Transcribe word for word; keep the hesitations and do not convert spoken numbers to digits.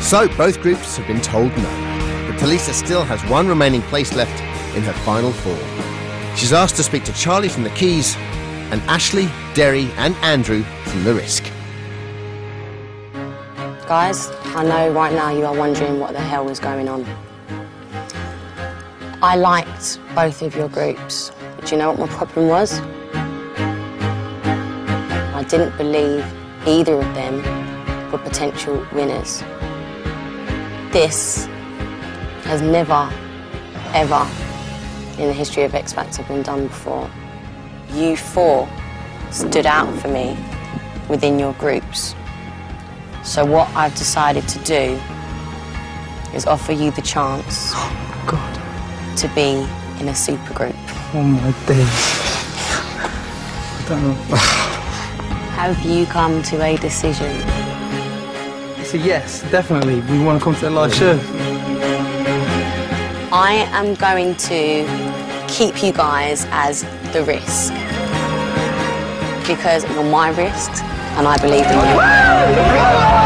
So both groups have been told no, but Tulisa still has one remaining place left in her final four. She's asked to speak to Charlie from the Keys and Ashley, Derry and Andrew from the Risk. Guys, I know right now you are wondering what the hell is going on. I liked both of your groups, but do you know what my problem was? I didn't believe either of them were potential winners. This has never, ever in the history of X Factor been done before. You four stood out for me within your groups. So what I've decided to do is offer you the chance oh God. to be in a supergroup. Oh my days. I don't know. Have you come to a decision? It's a yes, definitely. We want to come to the live show. I am going to keep you guys as the Risk. Because you're my Risk, and I believe in you.